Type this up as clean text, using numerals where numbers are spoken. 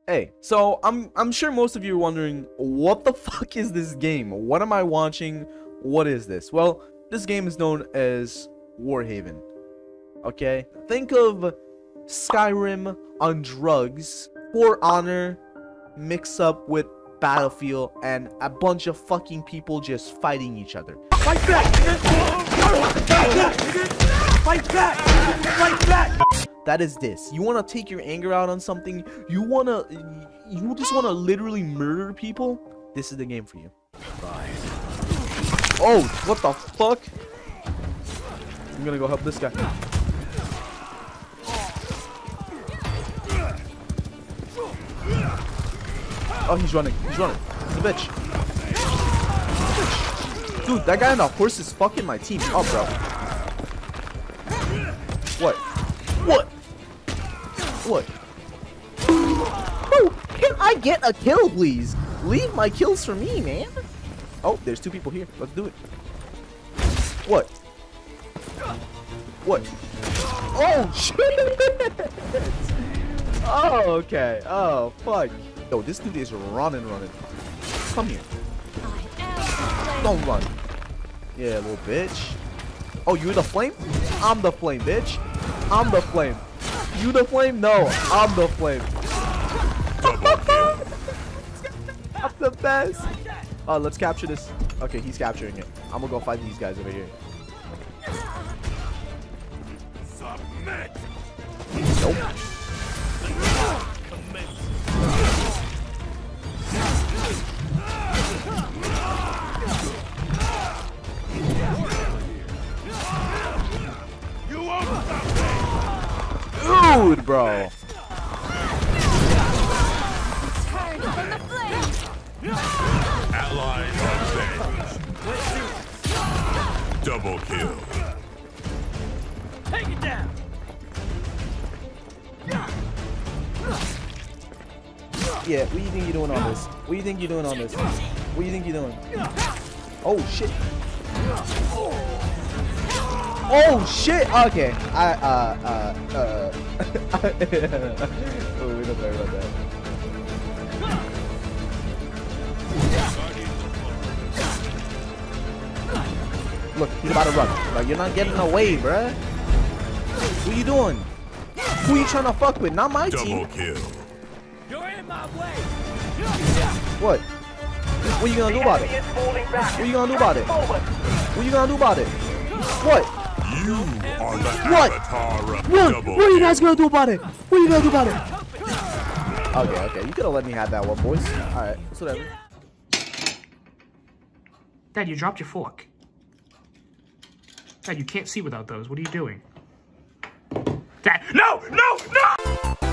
Hey, so I'm sure most of you are wondering, what the fuck is this game? What am I watching? What is this? Well, this game is known as Warhaven. Okay? Think of Skyrim on drugs, For Honor mixed up with Battlefield and a bunch of fucking people just fighting each other. Fight back! Fight back! Fight back! That is this. You want to take your anger out on something? You just want to literally murder people? This is the game for you. Bye. Oh, what the fuck? I'm gonna go help this guy. Oh, he's running. He's running. He's a bitch. Dude, that guy on the horse is fucking my team up, bro. What? What? What? Oh, can I get a kill, please? Leave my kills for me, man. Oh, there's two people here. Let's do it. What? What? Oh, shit! Oh, okay. Oh, fuck. Yo, this dude is running. Come here. Don't run. Yeah, little bitch. Oh, you're the flame? I'm the flame, bitch. I'm the flame. You the flame? No, I'm the flame. I'm the best. Oh, let's capture this. Okay, he's capturing it. I'm gonna go fight these guys over here. Submit. Nope. Dude, bro. Allies advance. Double kill. Take it down. Yeah, what do you think you're doing on this? What do you think you're doing on this? What do you think you're doing? Oh shit. Oh shit. Okay. Oh, we don't worry about that. Look, he's about to run. Like, you're not getting away, bruh. What are you doing? Who are you trying to fuck with? Not my team. Double kill. You're in my way. What? What are you gonna do about it? What are you gonna do about it? What are you gonna do about it? What? You are the What? avatar of What? double What are you kill. guys gonna do about it? What are you gonna do about it? Okay, you could have let me have that one, boys. Alright, it's whatever. Dad, you dropped your fork. Dad, you can't see without those. What are you doing? Dad, no!